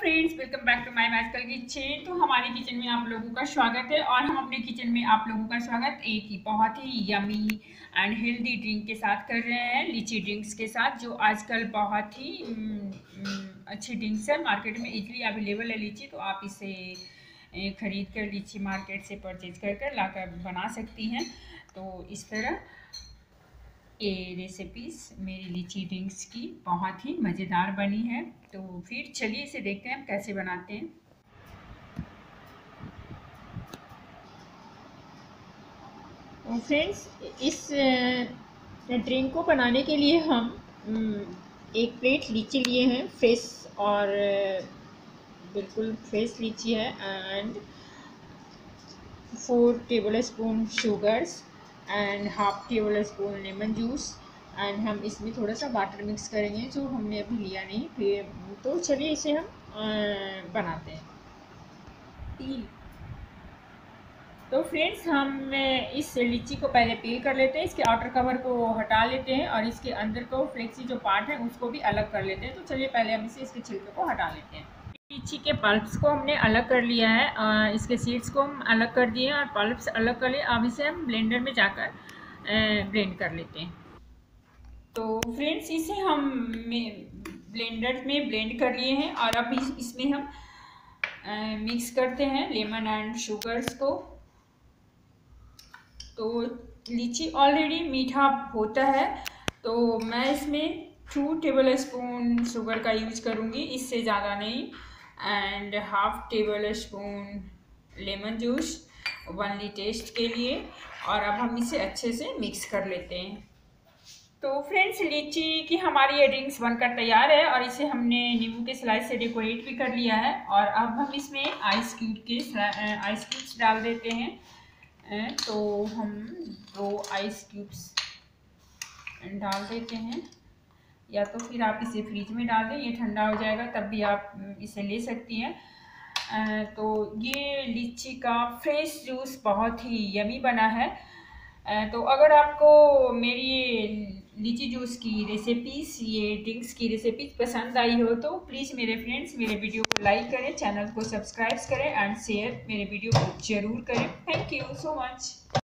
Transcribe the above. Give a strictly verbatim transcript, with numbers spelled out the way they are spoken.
Friends, welcome back to my magical kitchen. तो हमारे kitchen में आप लोगों का स्वागत है और हम अपने किचन में आप लोगों का स्वागत एक ही बहुत ही यमी एंड हेल्दी ड्रिंक के साथ कर रहे हैं, लीची ड्रिंक्स के साथ, जो आजकल बहुत ही हम्म, हम्म, अच्छी ड्रिंक्स है। मार्केट में इजीली अवेलेबल है लीची, तो आप इसे ए, खरीद कर लीची मार्केट से परचेज कर कर ला कर बना सकती हैं। तो इस तरह ये रेसिपीज मेरी लीची ड्रिंक्स की बहुत ही मज़ेदार बनी है। तो फिर चलिए इसे देखते हैं हम कैसे बनाते हैं। तो फ्रेंड्स, इस ड्रिंक को बनाने के लिए हम एक प्लेट लीची लिए हैं, फ्रेश और बिल्कुल फ्रेश लीची है, and four tablespoon sugars and half tablespoon lemon juice, and हम इसमें थोड़ा सा वाटर मिक्स करेंगे जो हमने अभी लिया नहीं। फिर तो चलिए इसे हम बनाते हैं। तो फ्रेंड्स, हम इस लीची को पहले पील कर लेते हैं, इसके आउटर कवर को हटा लेते हैं और इसके अंदर को फ्लेक्सी जो पार्ट है उसको भी अलग कर लेते हैं। तो चलिए पहले हम इसे इसके छिलके को हटा लेते हैं। लीची के पल्प्स को हमने अलग कर लिया है, आ, इसके सीड्स को हम अलग कर दिए और पल्प्स अलग कर लिए। अब इसे हम ब्लेंडर में जाकर ब्लेंड कर लेते हैं। तो फ्रेंड्स, इसे हम ब्लेंडर में ब्लेंड कर लिए हैं और अब इस, इसमें हम आ, मिक्स करते हैं लेमन एंड शुगर्स को। तो लीची ऑलरेडी मीठा होता है, तो मैं इसमें टू टेबल स्पून शुगर का यूज करूँगी, इससे ज़्यादा नहीं, and half tablespoon lemon juice only taste के लिए। और अब हम इसे अच्छे से मिक्स कर लेते हैं। तो फ्रेंड्स, लीची की हमारी ये ड्रिंक्स बनकर तैयार है और इसे हमने नींबू के स्लाइस से डेकोरेट भी कर लिया है। और अब हम इसमें आइस क्यूब के आइस क्यूब्स डाल देते हैं। तो हम दो आइस क्यूब्स डाल देते हैं, या तो फिर आप इसे फ्रिज में डाल दें, ये ठंडा हो जाएगा तब भी आप इसे ले सकती हैं। तो ये लीची का फ्रेश जूस बहुत ही यमी बना है। तो अगर आपको मेरी लीची जूस की रेसिपीज़, ये ड्रिंक्स की रेसिपीज पसंद आई हो तो प्लीज़ मेरे फ्रेंड्स मेरे वीडियो को लाइक करें, चैनल को सब्सक्राइब करें एंड शेयर मेरे वीडियो को ज़रूर करें। Thank you so much.